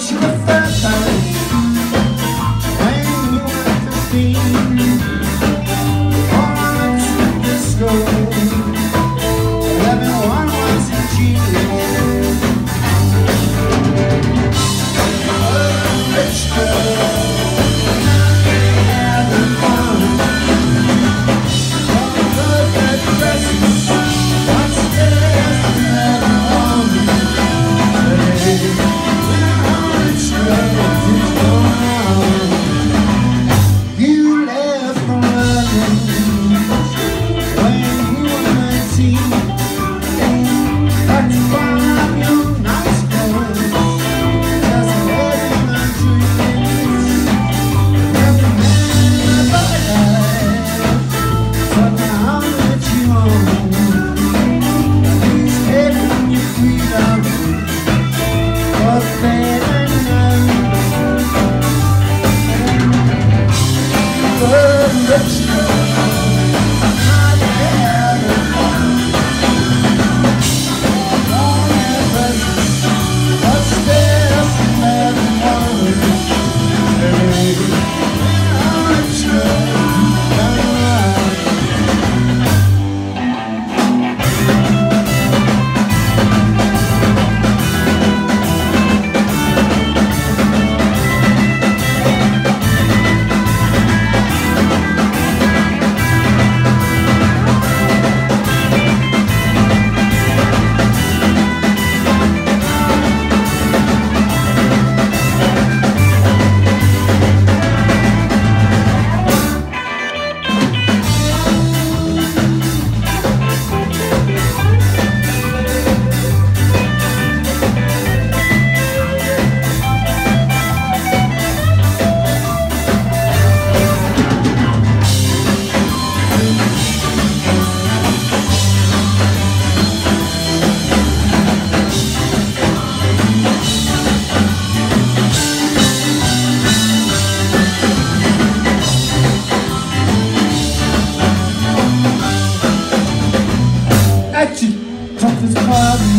you the first time when you were 15. On to disco, everyone was in jeans. Rich girl, having fun. All the good dresses, upstairs and everyone. You left from London when you were 19. Had to find your nice clothes, just living my dreams. Every man ever had, so now that you own, he's taking your freedom. But better now, rich girl, not having fun. All your presents, upstairs and everyone. Rich girl, come around. At your toughest club.